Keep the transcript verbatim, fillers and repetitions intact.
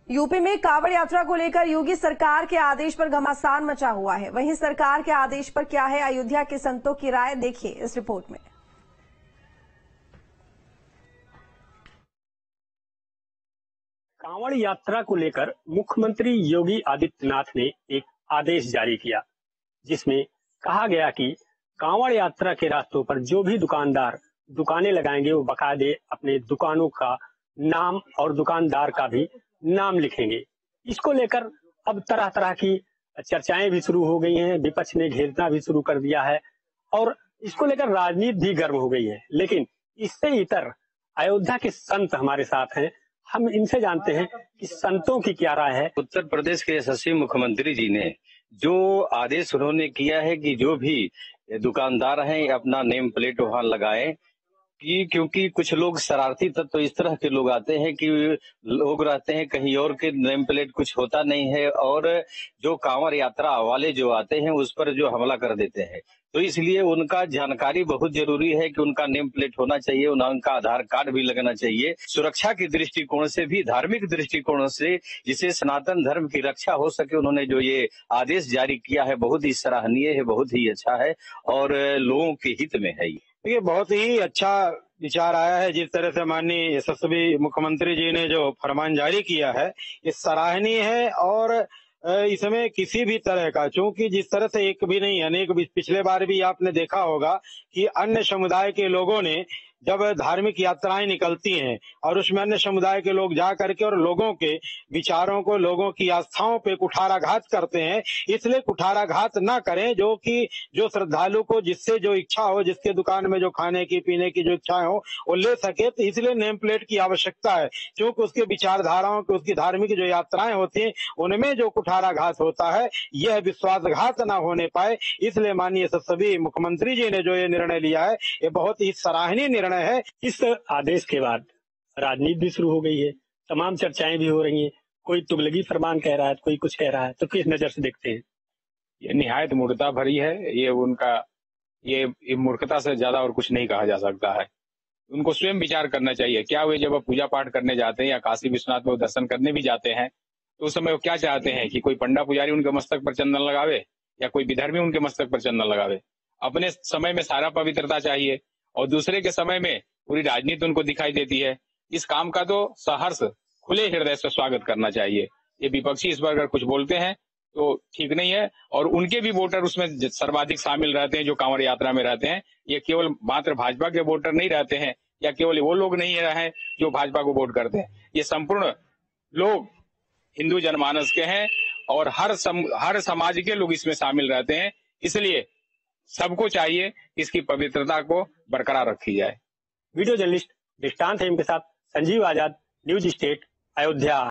UP में कांवड़ यात्रा को लेकर योगी सरकार के आदेश पर घमासान मचा हुआ है। वहीं सरकार के आदेश पर क्या है अयोध्या के संतों की राय, देखिए इस रिपोर्ट में। कांवड़ यात्रा को लेकर मुख्यमंत्री योगी आदित्यनाथ ने एक आदेश जारी किया, जिसमें कहा गया कि कांवड़ यात्रा के रास्तों पर जो भी दुकानदार दुकानें लगाएंगे वो बाकायदे अपने दुकानों का नाम और दुकानदार का भी नाम लिखेंगे। इसको लेकर अब तरह तरह की चर्चाएं भी शुरू हो गई हैं, विपक्ष ने घेरना भी शुरू कर दिया है और इसको लेकर राजनीति भी गर्म हो गई है। लेकिन इससे इतर अयोध्या के संत हमारे साथ हैं, हम इनसे जानते हैं कि संतों की क्या राय है। उत्तर प्रदेश के यशस्वी मुख्यमंत्री जी ने जो आदेश उन्होंने किया है कि जो भी दुकानदार हैं अपना नेम प्लेट वहां लगाएं, कि क्योंकि कुछ लोग शरारती तत्व तो इस तरह के लोग आते हैं कि लोग रहते हैं कहीं और के नेम प्लेट कुछ होता नहीं है और जो कांवड़ यात्रा वाले जो आते हैं उस पर जो हमला कर देते हैं। तो इसलिए उनका जानकारी बहुत जरूरी है कि उनका नेम प्लेट होना चाहिए, उनका आधार कार्ड भी लगना चाहिए। सुरक्षा के दृष्टिकोण से भी, धार्मिक दृष्टिकोण से, जिसे सनातन धर्म की रक्षा हो सके, उन्होंने जो ये आदेश जारी किया है बहुत ही सराहनीय है, बहुत ही अच्छा है और लोगों के हित में है। ये बहुत ही अच्छा विचार आया है। जिस तरह से माननीय यशस्वी मुख्यमंत्री जी ने जो फरमान जारी किया है ये सराहनीय है और इसमें किसी भी तरह का, चूंकि जिस तरह से एक भी नहीं अनेक भी, पिछले बार भी आपने देखा होगा कि अन्य समुदाय के लोगों ने जब धार्मिक यात्राएं निकलती हैं और उसमें अन्य समुदाय के लोग जा करके और लोगों के विचारों को, लोगों की आस्थाओं पे कुठाराघात करते हैं। इसलिए कुठाराघात ना करें, जो कि जो श्रद्धालु को जिससे जो इच्छा हो, जिसके दुकान में जो खाने की पीने की जो इच्छाएं हो वो ले सके। तो इसलिए नेम प्लेट की आवश्यकता है, क्योंकि उसके विचारधाराओं की, उसकी धार्मिक जो यात्राएं होती हैं उनमें जो कुठाराघात होता है यह विश्वासघात न होने पाए, इसलिए माननीय सभी मुख्यमंत्री जी ने जो ये निर्णय लिया है ये बहुत ही सराहनीय निर्णय है। इस आदेश के बाद राजनीति भी शुरू हो गई है, तमाम चर्चाएं भी हो रही हैं। कोई तुगलकी फरमान कह रहा है, कोई कुछ कह रहा है, तो किस नजर से देखते हैं? ये निहायत मूर्खता भरी है। ये उनका ये, ये मूर्खता से ज्यादा और कुछ नहीं कहा जा सकता है। उनको स्वयं विचार करना चाहिए। क्या वे जब पूजा पाठ करने जाते हैं या काशी विश्वनाथ में दर्शन करने भी जाते हैं तो उस समय वो क्या चाहते हैं कि कोई पंडा पुजारी उनके मस्तक पर चंदन लगावे या कोई विधर्मी उनके मस्तक पर चंदन लगावे? अपने समय में सारा पवित्रता चाहिए और दूसरे के समय में पूरी राजनीति उनको दिखाई देती है। इस काम का तो सहर्ष खुले हृदय से स्वागत करना चाहिए। ये विपक्षी इस पर अगर कुछ बोलते हैं तो ठीक नहीं है और उनके भी वोटर उसमें सर्वाधिक शामिल रहते हैं जो कांवड़ यात्रा में रहते हैं। ये केवल मात्र भाजपा के वोटर नहीं रहते हैं या केवल वो लोग नहीं रहे जो भाजपा को वोट करते हैं। ये संपूर्ण लोग हिंदू जनमानस के हैं और हर सम, हर समाज के लोग इसमें शामिल रहते हैं। इसलिए सबको चाहिए इसकी पवित्रता को बरकरार रखी जाए। वीडियो जर्नलिस्ट दृष्टांत हेम के साथ संजीव आजाद, न्यूज स्टेट, अयोध्या।